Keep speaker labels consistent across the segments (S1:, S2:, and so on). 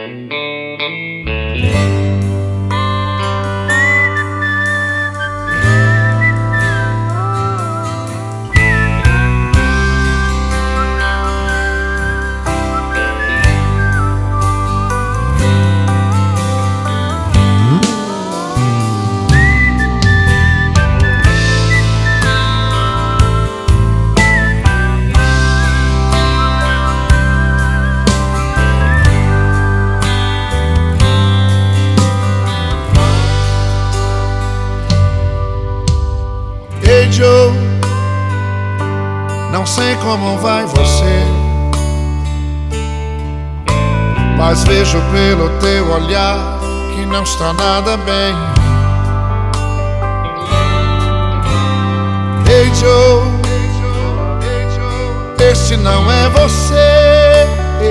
S1: Jhow, não sei como vai você, mas vejo pelo teu olhar que não está nada bem. Ei Jhow, este não é você.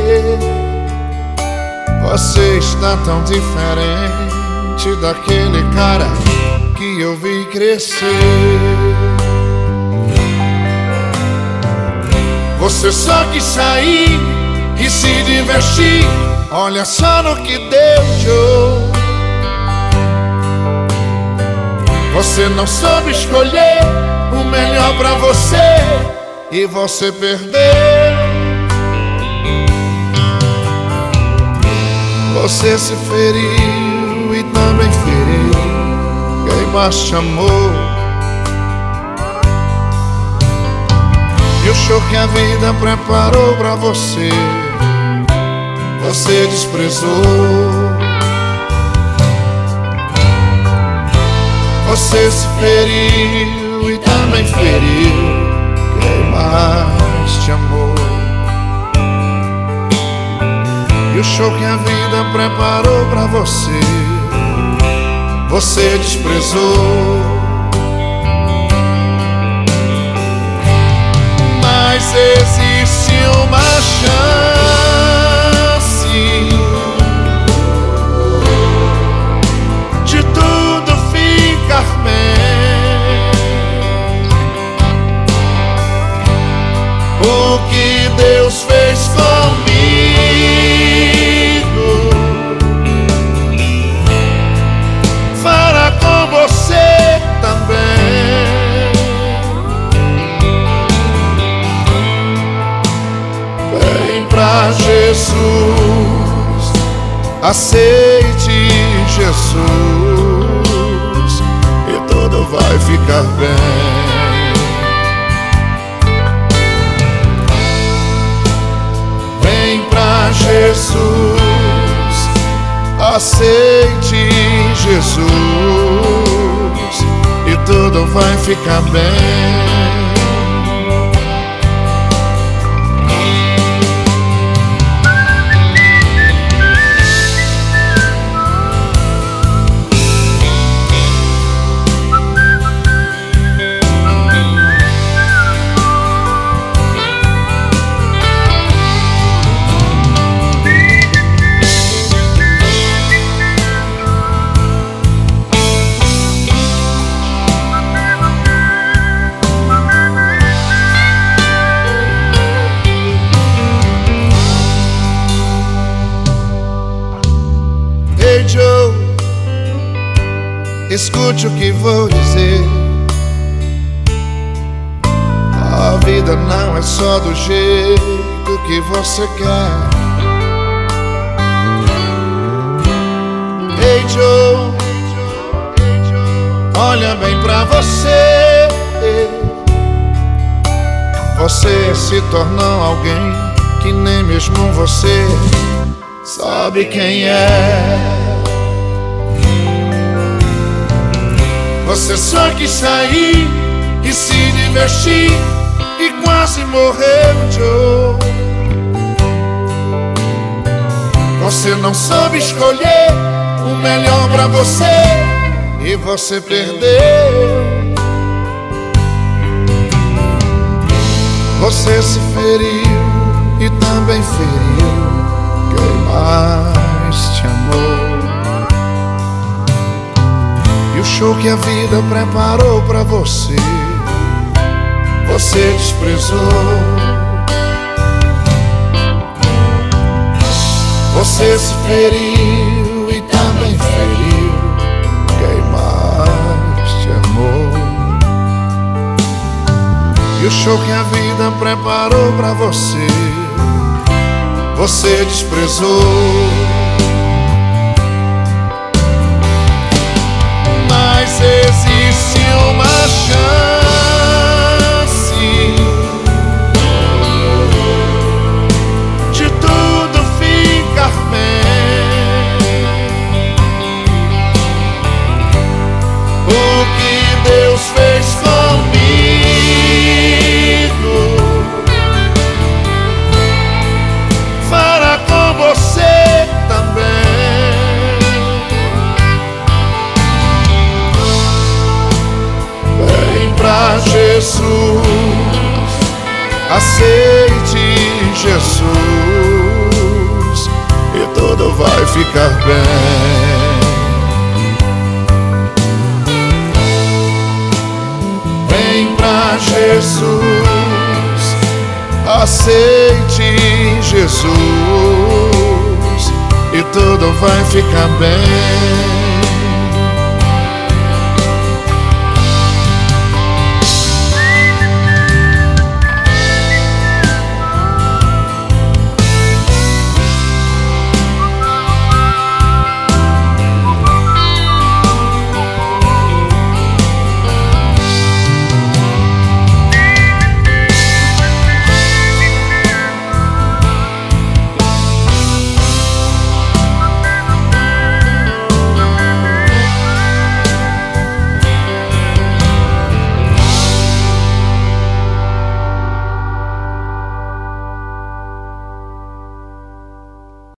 S1: Você está tão diferente daquele cara que eu vi crescer. Você só quis sair e se divertir, olha só no que deu, Jhow. Você não soube escolher o melhor pra você e você perdeu. Você se feriu e também feriu quem mais te amou. E o show que a vida preparou pra você, você desprezou. Você se feriu e também feriu quem mais te amou. E o show que a vida preparou pra você, você desprezou. Mas existe uma chance de tudo ficar bem. O que Deus fez comigo fará com você também. Pra Jesus, aceite Jesus e tudo vai ficar bem. Vem pra Jesus, aceite Jesus e tudo vai ficar bem. Jhow, escute o que vou dizer. A vida não é só do jeito que você quer. Ei Jhow, olha bem pra você. Você se tornou alguém que nem mesmo você sabe quem é. Você só quis sair e se divertir e quase morreu, Jhow. Você não soube escolher o melhor pra você e você perdeu. Você se feriu e também feriu quem mais te amou. E o show que a vida preparou pra você, você desprezou. Você se feriu e também feriu quem mais te amou. E o show que a vida preparou pra você, você desprezou. Mas existe uma chance de tudo ficar bem. O que Deus fez comigo fará com você também. Vem pra Jesus, aceite Jesus e tudo vai ficar bem. Vem pra Jesus, aceite Jesus e tudo vai ficar bem.